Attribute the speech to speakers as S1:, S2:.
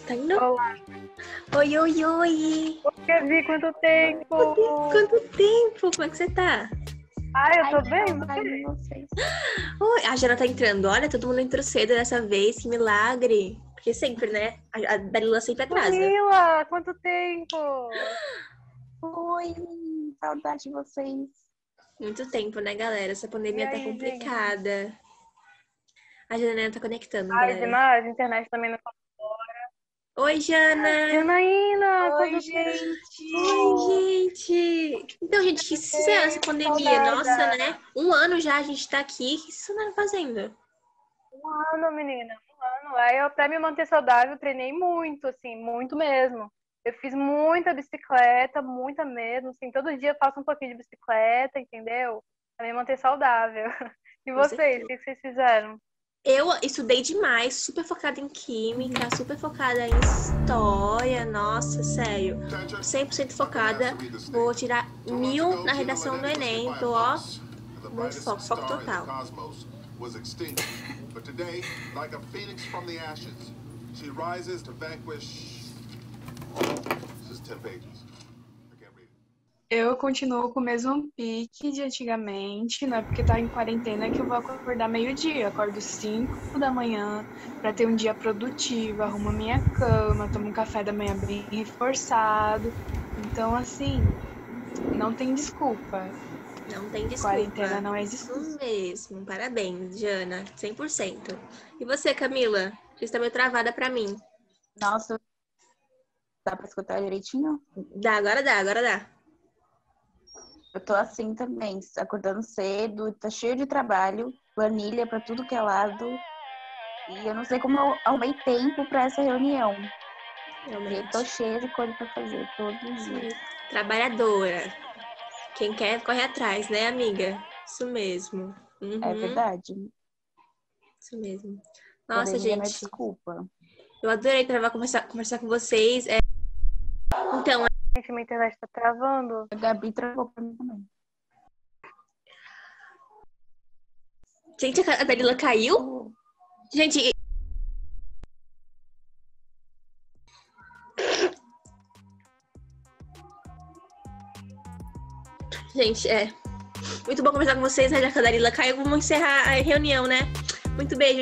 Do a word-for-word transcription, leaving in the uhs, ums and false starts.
S1: Tá indo?
S2: Olá.
S1: Oi, oi, oi.
S2: Gabi, quanto tempo?
S1: Quanto tempo? Como é que você tá?
S2: Ai, eu tô
S3: Ai,
S2: bem,
S3: saudade
S2: você?
S3: de vocês.
S1: Oi, a Jana tá entrando. Olha, todo mundo entrou cedo dessa vez. Que milagre. Porque sempre, né? A, a Dalila sempre atrasa.
S2: Camila, quanto tempo?
S3: Oi, saudade de vocês.
S1: Muito tempo, né, galera? Essa
S2: E
S1: pandemia tá
S2: aí, gente?
S1: complicada. A Jana tá conectando,
S2: Ai,
S1: galera.
S2: demais, a internet também não...
S1: Oi, Jana.
S2: Janaína,
S3: Oi,
S2: quanto
S3: gente.
S1: Oi, gente. Então, gente, que se é essa
S2: tempo,
S1: pandemia?
S2: saudade.
S1: Nossa, né? Um ano já a gente tá aqui. O que vocês andaram fazendo?
S2: Um ano, menina, um ano. Aí eu, pra me manter saudável, treinei muito, assim, muito mesmo. Eu fiz muita bicicleta, muita mesmo, assim, todo dia eu faço um pouquinho de bicicleta, entendeu? Pra me manter saudável. E
S1: Com
S2: vocês,
S1: certeza.
S2: o que vocês fizeram?
S1: Eu estudei demais, super focada em química, super focada em história, nossa, sério. cem por cento focada, vou tirar mil na redação do Enem, tô, ó, muito foco, foco total.
S4: Was extinct, but today, like a phoenix from the ashes, she rises to vanquish. This is ten pages. I can't read it.
S5: Eu continuo com o mesmo pique de antigamente, não é porque tá em quarentena que eu vou acordar meio-dia. Eu acordo cinco da manhã pra ter um dia produtivo, arrumo a minha cama, tomo um café da manhã bem reforçado. Então, assim, não tem desculpa.
S1: Não tem desculpa.
S5: Quarentena não é desculpa.
S1: Isso mesmo, parabéns, Jana, cem por cento. E você, Camila? Você está meio travada pra mim.
S3: Nossa, dá pra escutar direitinho?
S1: Dá, agora dá, agora dá.
S3: Eu tô assim também, acordando cedo, tá cheio de trabalho, planilha pra tudo que é lado. E eu não sei como eu arrumei tempo pra essa reunião.
S1: Realmente.
S3: Eu tô cheia de coisa pra fazer todos os dias.
S1: Trabalhadora. Quem quer, corre atrás, né, amiga? Isso mesmo. Uhum,
S3: É verdade.
S1: isso mesmo. Nossa,
S3: Pandemia não é
S1: gente,
S3: desculpa.
S1: eu adorei travar, conversar, conversar com vocês. É... Então,
S2: Gente, minha internet tá travando.
S3: A Gabi travou pra mim também.
S1: gente, a Dalila caiu? Gente, gente, é muito bom conversar com vocês, né? Já que a Dalila caiu, vamos encerrar a reunião, né? Muito beijo.